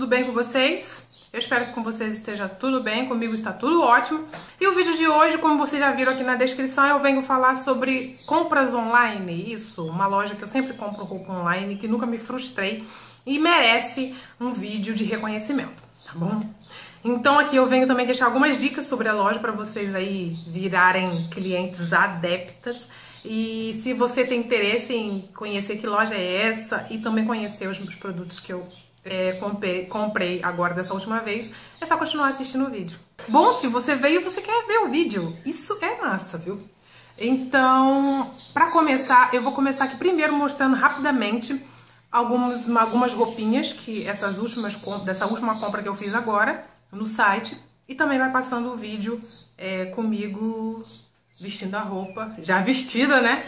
tudo bem com vocês? Eu espero que com vocês esteja tudo bem, comigo está tudo ótimo. E o vídeo de hoje, como vocês já viram aqui na descrição, eu venho falar sobre compras online. Isso, uma loja que eu sempre compro roupa online, que nunca me frustrei e merece um vídeo de reconhecimento, tá bom? Então aqui eu venho também deixar algumas dicas sobre a loja para vocês aí virarem clientes adeptas. E se você tem interesse em conhecer que loja é essa e também conhecer os meus produtos que eu comprei agora dessa última vez, é só continuar assistindo o vídeo. Bom, se você veio e você quer ver o vídeo, isso é massa, viu? Então, para começar, eu vou começar aqui primeiro mostrando rapidamente algumas roupinhas que dessa última compra que eu fiz agora no site, e também vai passando o vídeo comigo vestindo a roupa, já vestida, né?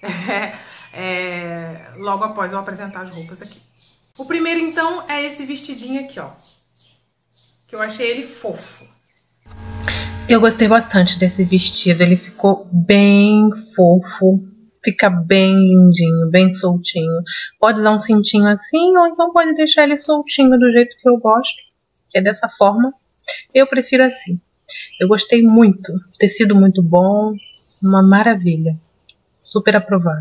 Logo após eu apresentar as roupas aqui. O primeiro, então, é esse vestidinho aqui, ó. Que eu achei ele fofo. Eu gostei bastante desse vestido. Ele ficou bem fofo. Fica bem lindinho, bem soltinho. Pode usar um cintinho assim, ou então pode deixar ele soltinho do jeito que eu gosto. Que é dessa forma. Eu prefiro assim. Eu gostei muito. Tecido muito bom. Uma maravilha. Super aprovado.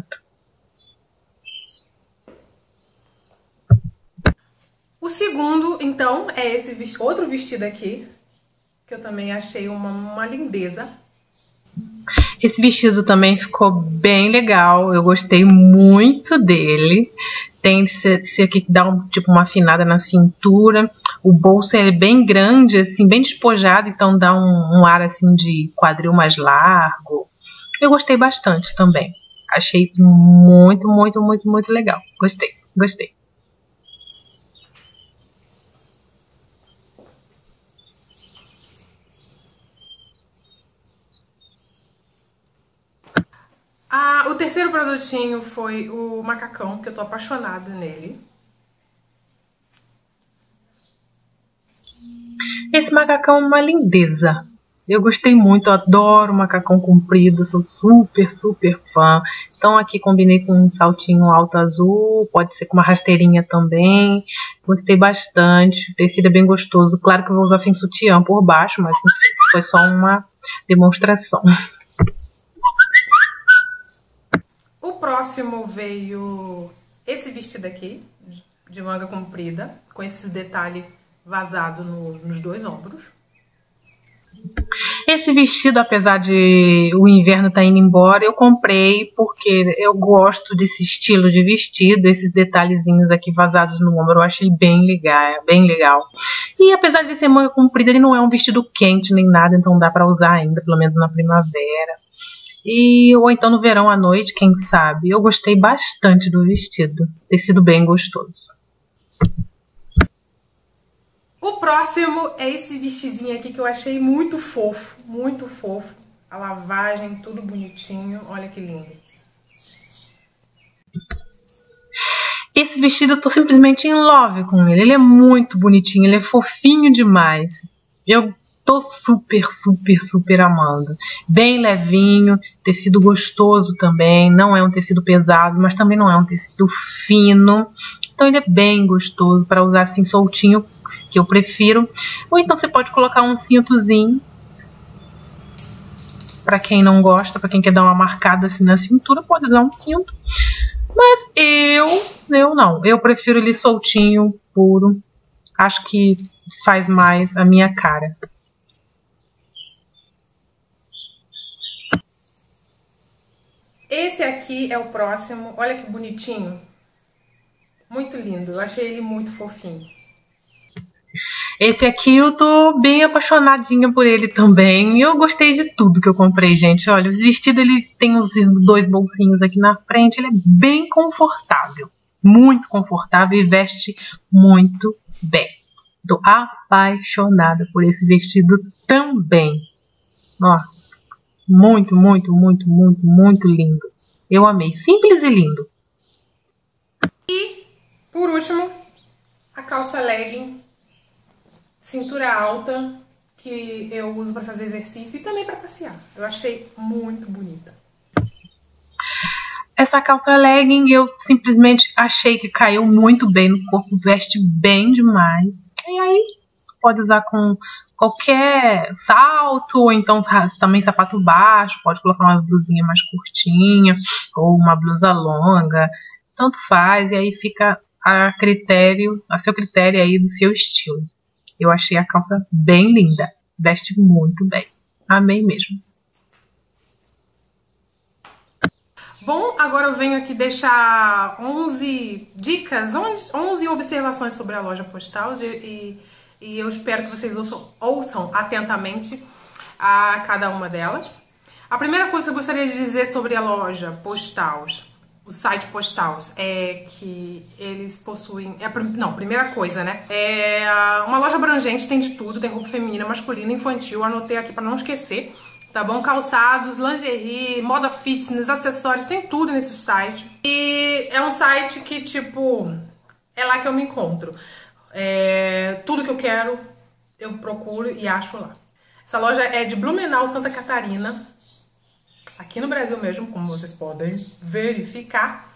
O segundo, então, é esse outro vestido aqui, que eu também achei uma lindeza. Esse vestido também ficou bem legal, eu gostei muito dele. Tem esse aqui que dá tipo uma afinada na cintura. O bolso é bem grande, assim, bem despojado, então dá um ar assim de quadril mais largo. Eu gostei bastante também. Achei muito, muito, muito, muito legal. Gostei. O terceiro produtinho foi o macacão, que eu tô apaixonada nele. Esse macacão é uma lindeza. Eu gostei muito, eu adoro macacão comprido, sou super, super fã. Então aqui combinei com um saltinho alto azul, pode ser com uma rasteirinha também. Gostei bastante, o tecido é bem gostoso. Claro que eu vou usar sem sutiã por baixo, mas foi só uma demonstração. O próximo veio esse vestido aqui, de manga comprida, com esse detalhe vazado nos dois ombros. Esse vestido, apesar de o inverno estar indo embora, eu comprei porque eu gosto desse estilo de vestido, esses detalhezinhos aqui vazados no ombro, eu achei bem legal. E apesar de ser manga comprida, ele não é um vestido quente nem nada, então dá para usar ainda, pelo menos na primavera. Ou então no verão à noite, quem sabe. Eu gostei bastante do vestido. Tecido bem gostoso. O próximo é esse vestidinho aqui que eu achei muito fofo. Muito fofo. A lavagem, tudo bonitinho. Olha que lindo. Esse vestido eu tô simplesmente in love com ele. Ele é muito bonitinho, ele é fofinho demais. Eu tô super, super, super amando. Bem levinho, tecido gostoso também. Não é um tecido pesado, mas também não é um tecido fino. Então ele é bem gostoso para usar assim soltinho, que eu prefiro. Ou então você pode colocar um cintozinho. Para quem não gosta, para quem quer dar uma marcada assim na cintura, pode usar um cinto. Mas eu não. Eu prefiro ele soltinho, puro. Acho que faz mais a minha cara. Esse aqui é o próximo. Olha que bonitinho. Muito lindo. Eu achei ele muito fofinho. Esse aqui eu tô bem apaixonadinha por ele também. Eu gostei de tudo que eu comprei, gente. Olha, o vestido ele tem os dois bolsinhos aqui na frente. Ele é bem confortável. Muito confortável e veste muito bem. Tô apaixonada por esse vestido também. Nossa. Muito, muito, muito, muito, muito lindo. Eu amei. Simples e lindo. E, por último, a calça legging, cintura alta, que eu uso para fazer exercício e também para passear. Eu achei muito bonita. Essa calça legging eu simplesmente achei que caiu muito bem no corpo. Veste bem demais. E aí, pode usar com qualquer salto, ou então também sapato baixo, pode colocar uma blusinha mais curtinha, ou uma blusa longa, tanto faz, e aí fica a seu critério aí do seu estilo. Eu achei a calça bem linda, veste muito bem, amei mesmo. Bom, agora eu venho aqui deixar 11 dicas, 11 observações sobre a loja postal e eu espero que vocês ouçam atentamente a cada uma delas. A primeira coisa que eu gostaria de dizer sobre a loja Postals, o site Postals, é que eles possuem... primeira coisa, né? É uma loja abrangente, tem de tudo, tem roupa feminina, masculina, infantil, anotei aqui para não esquecer. Tá bom? Calçados, lingerie, moda fitness, acessórios, tem tudo nesse site. E é um site que, tipo, é lá que eu me encontro. Tudo que eu quero, eu procuro e acho lá. Essa loja é de Blumenau, Santa Catarina. Aqui no Brasil mesmo, como vocês podem verificar.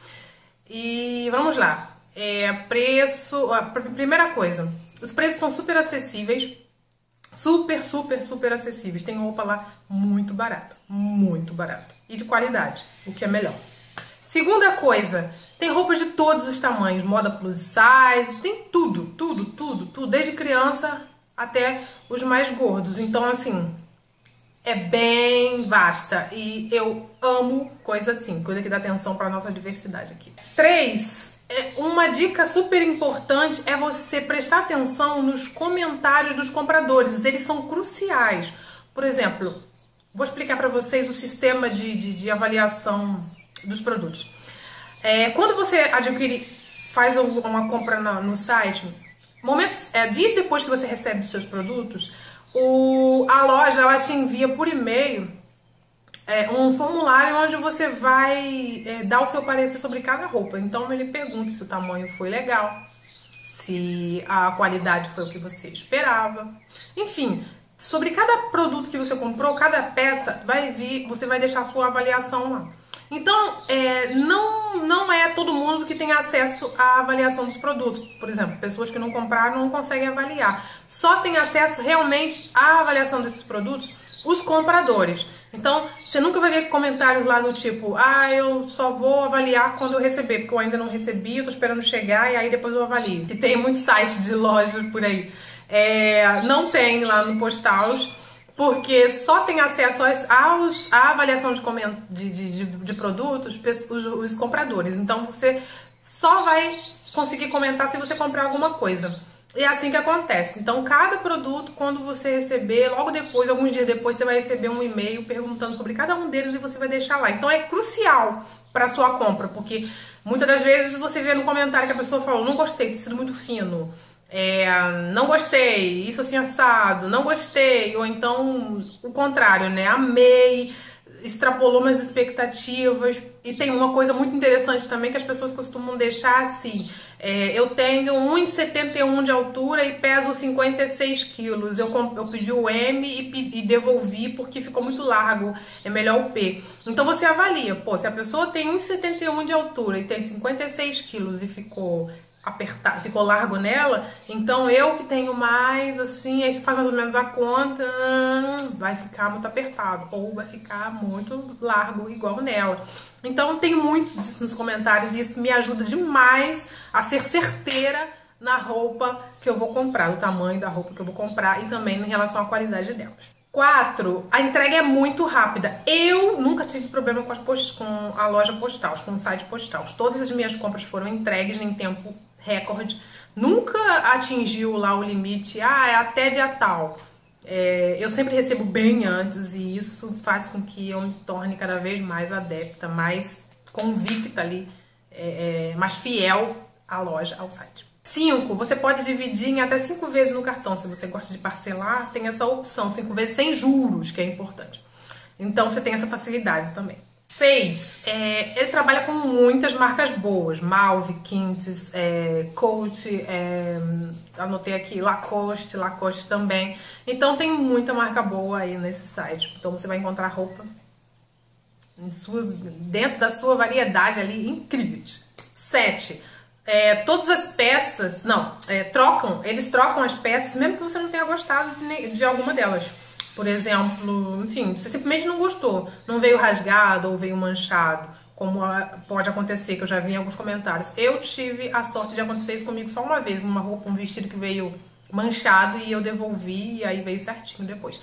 E vamos lá. Preço... Primeira coisa, os preços são super acessíveis. Super, super, super acessíveis. Tem roupa lá muito barata. Muito barata. E de qualidade, o que é melhor. Segunda coisa, tem roupas de todos os tamanhos. Moda plus size, tem tudo, tudo, tudo, tudo. Desde criança até os mais gordos. Então, assim, é bem vasta. E eu amo coisa assim. Coisa que dá atenção para nossa diversidade aqui. 3. Uma dica super importante é você prestar atenção nos comentários dos compradores. Eles são cruciais. Por exemplo, vou explicar para vocês o sistema de avaliação dos produtos. Quando você faz uma compra no site, dias depois que você recebe os seus produtos, a loja ela te envia por e-mail um formulário onde você vai dar o seu parecer sobre cada roupa. Então ele pergunta se o tamanho foi legal, se a qualidade foi o que você esperava. Enfim, sobre cada produto que você comprou, cada peça, você vai deixar a sua avaliação lá. Então, não é todo mundo que tem acesso à avaliação dos produtos. Por exemplo, pessoas que não compraram não conseguem avaliar. Só tem acesso realmente à avaliação desses produtos os compradores. Então, você nunca vai ver comentários lá do tipo, eu só vou avaliar quando eu receber, porque eu ainda não recebi, eu tô esperando chegar e aí depois eu avalio. E tem muito site de loja por aí. Não tem lá no Postals, porque só tem acesso à avaliação de produtos os compradores. Então, você só vai conseguir comentar se você comprar alguma coisa. E é assim que acontece. Então, cada produto, quando você receber, logo depois, alguns dias depois, você vai receber um e-mail perguntando sobre cada um deles e você vai deixar lá. Então, é crucial para a sua compra, porque muitas das vezes você vê no comentário que a pessoa falou, não gostei, tecido muito fino, não gostei, isso assim assado, não gostei, ou então o contrário, né? Amei, extrapolou minhas expectativas. E tem uma coisa muito interessante também que as pessoas costumam deixar assim, eu tenho 1,71 de altura e peso 56 quilos. Eu pedi o M e devolvi porque ficou muito largo, é melhor o P. Então você avalia, se a pessoa tem 1,71 de altura e tem 56 quilos e ficou apertado, ficou largo nela, então eu que tenho mais, assim, aí você faz mais ou menos a conta, vai ficar muito apertado, ou vai ficar muito largo igual nela. Então tem muito disso nos comentários e isso me ajuda demais a ser certeira na roupa que eu vou comprar, o tamanho da roupa que eu vou comprar e também em relação à qualidade delas. 4. A entrega é muito rápida. Eu nunca tive problema com a loja Postals, com o site Postals. Todas as minhas compras foram entregues em tempo recorde. Nunca atingiu lá o limite, é até dia tal. Eu sempre recebo bem antes e isso faz com que eu me torne cada vez mais adepta, mais convicta ali, mais fiel à loja, ao site. 5. Você pode dividir em até 5 vezes no cartão. Se você gosta de parcelar, tem essa opção. 5 vezes sem juros, que é importante. Então, você tem essa facilidade também. 6. Ele trabalha com muitas marcas boas. Malve, Kintes, Coach, anotei aqui, Lacoste também. Então, tem muita marca boa aí nesse site. Então, você vai encontrar roupa dentro da sua variedade ali, incrível. 7. todas as peças, eles trocam as peças, mesmo que você não tenha gostado de alguma delas. Por exemplo, enfim, você simplesmente não gostou, não veio rasgado ou veio manchado, como pode acontecer, que eu já vi em alguns comentários. Eu tive a sorte de acontecer isso comigo só uma vez, uma roupa, um vestido que veio manchado e eu devolvi e aí veio certinho depois.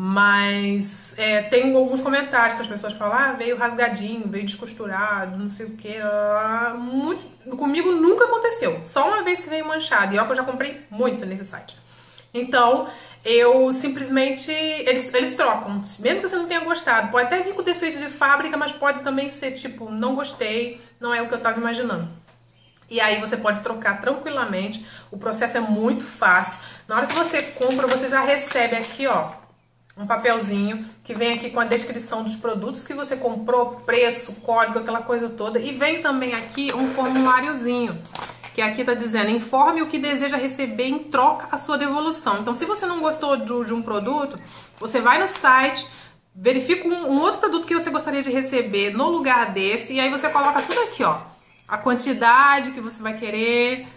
Mas tem alguns comentários que as pessoas falam, veio rasgadinho, veio descosturado, não sei o que. Comigo nunca aconteceu, só uma vez que veio manchado. E olha que eu já comprei muito nesse site. Então, eu simplesmente, eles trocam, mesmo que você não tenha gostado. Pode até vir com defeito de fábrica, mas pode também ser tipo, não gostei, não é o que eu tava imaginando. E aí você pode trocar tranquilamente, o processo é muito fácil. Na hora que você compra, você já recebe aqui, ó, um papelzinho que vem aqui com a descrição dos produtos que você comprou, preço, código, aquela coisa toda. E vem também aqui um formuláriozinho, que aqui tá dizendo, informe o que deseja receber em troca a sua devolução. Então, se você não gostou de um produto, você vai no site, verifica um outro produto que você gostaria de receber no lugar desse, e aí você coloca tudo aqui, ó. A quantidade que você vai querer,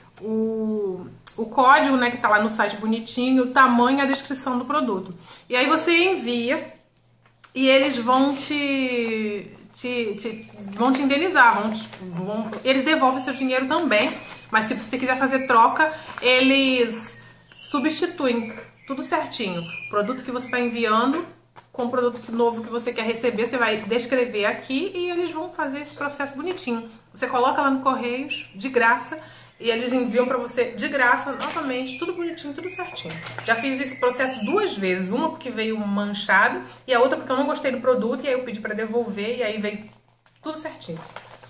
o código, né, que tá lá no site bonitinho, o tamanho e a descrição do produto. E aí você envia e eles vão te indenizar, eles devolvem seu dinheiro também, mas se você quiser fazer troca, eles substituem tudo certinho. O produto que você está enviando com o produto novo que você quer receber, você vai descrever aqui e eles vão fazer esse processo bonitinho. Você coloca lá no Correios, de graça, e eles enviam pra você de graça, novamente, tudo bonitinho, tudo certinho. Já fiz esse processo 2 vezes, uma porque veio manchado e a outra porque eu não gostei do produto e aí eu pedi pra devolver e aí veio tudo certinho.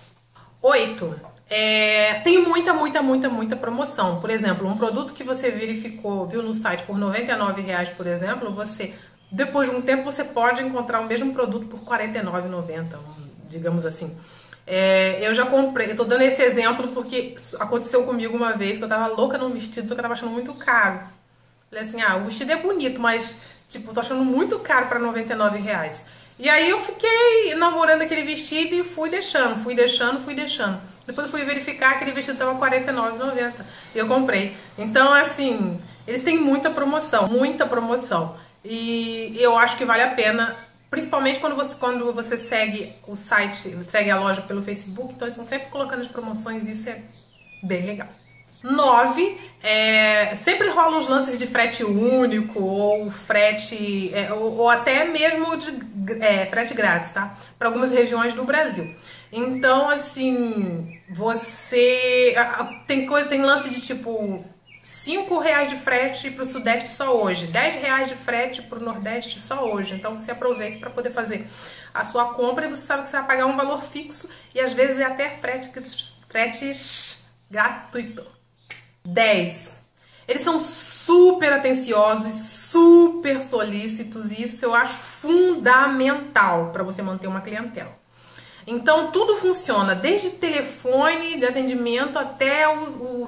8. Tem muita promoção. Por exemplo, um produto que você viu no site por R$99, por exemplo, depois de um tempo você pode encontrar o mesmo produto por R$49,90, digamos assim. Eu já comprei, eu tô dando esse exemplo porque aconteceu comigo uma vez que eu tava louca num vestido, só que eu tava achando muito caro. Falei assim, o vestido é bonito, mas tipo, tô achando muito caro pra R$99. E aí eu fiquei namorando aquele vestido e fui deixando. Depois eu fui verificar, aquele vestido tava R$49,90 e eu comprei. Então, assim, eles têm muita promoção. E eu acho que vale a pena. Principalmente quando você segue o site, segue a loja pelo Facebook, então eles estão sempre colocando as promoções e isso é bem legal. 9, sempre rolam os lances de frete único ou frete, ou até mesmo de frete grátis, tá? Para algumas regiões do Brasil. Então, assim, tem lance de tipo R$5 de frete para o Sudeste só hoje, R$10 de frete para o Nordeste só hoje. Então você aproveita para poder fazer a sua compra e você sabe que você vai pagar um valor fixo e às vezes é até fretes gratuito. 10. Eles são super atenciosos, super solícitos e isso eu acho fundamental para você manter uma clientela. Então tudo funciona, desde telefone de atendimento até o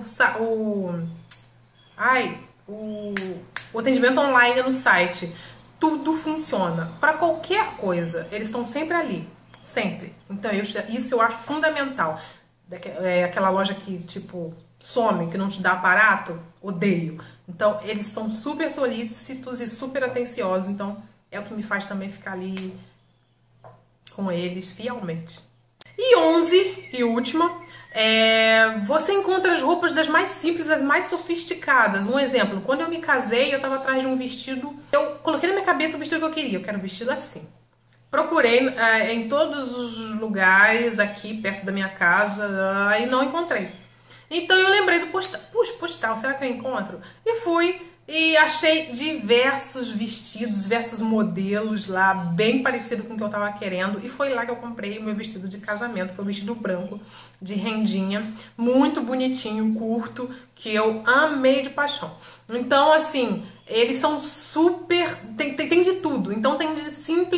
atendimento online no site. Tudo funciona. Para qualquer coisa, eles estão sempre ali. Sempre. Então, isso eu acho fundamental. Aquela loja que, tipo, some, que não te dá aparato, odeio. Então, eles são super solícitos e super atenciosos. Então, é o que me faz também ficar ali com eles fielmente. E 11, e última, você encontra as roupas das mais simples às mais sofisticadas. Um exemplo, quando eu me casei, eu tava atrás de um vestido, eu coloquei na minha cabeça o vestido que eu queria, eu quero um vestido assim. Procurei em todos os lugares aqui perto da minha casa e não encontrei. Então eu lembrei do postal. Puxa, postal, será que eu encontro? E fui e achei diversos vestidos, diversos modelos lá, bem parecido com o que eu tava querendo. E foi lá que eu comprei o meu vestido de casamento. Foi um vestido branco, de rendinha, muito bonitinho, curto, que eu amei de paixão. Então, assim, eles são super... Tem de tudo. Então tem de simples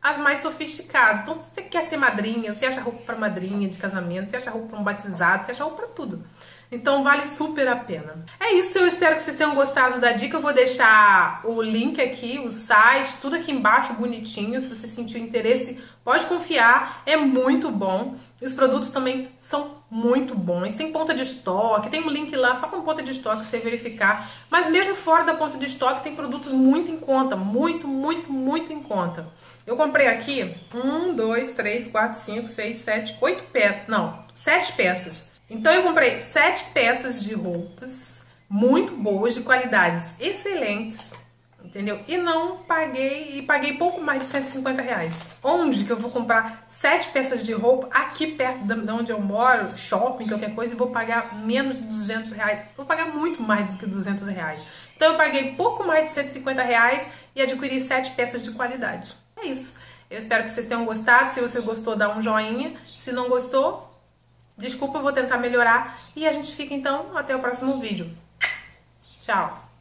as mais sofisticadas. Então, se você quer ser madrinha, você acha roupa para madrinha de casamento, você acha roupa para um batizado, você acha roupa para tudo. Então, vale super a pena. É isso, eu espero que vocês tenham gostado da dica. Eu vou deixar o link aqui, o site, tudo aqui embaixo bonitinho. Se você sentiu interesse, pode confiar, é muito bom. E os produtos também são muito bons. Tem ponta de estoque, tem um link lá só com ponta de estoque pra você verificar. Mas mesmo fora da ponta de estoque, tem produtos muito em conta, muito em conta. Eu comprei aqui 1, 2, 3, 4, 5, 6, 7, 8 peças. Não, 7 peças. Então eu comprei 7 peças de roupas muito boas, de qualidades excelentes, entendeu? E não paguei, e paguei pouco mais de 150 reais. Onde que eu vou comprar 7 peças de roupa aqui perto de onde eu moro, shopping, qualquer coisa, e vou pagar menos de 200 reais? Vou pagar muito mais do que 200 reais. Então eu paguei pouco mais de 150 reais e adquiri 7 peças de qualidade. É isso. Eu espero que vocês tenham gostado. Se você gostou, dá um joinha. Se não gostou, desculpa, eu vou tentar melhorar. E a gente fica então até o próximo vídeo. Tchau!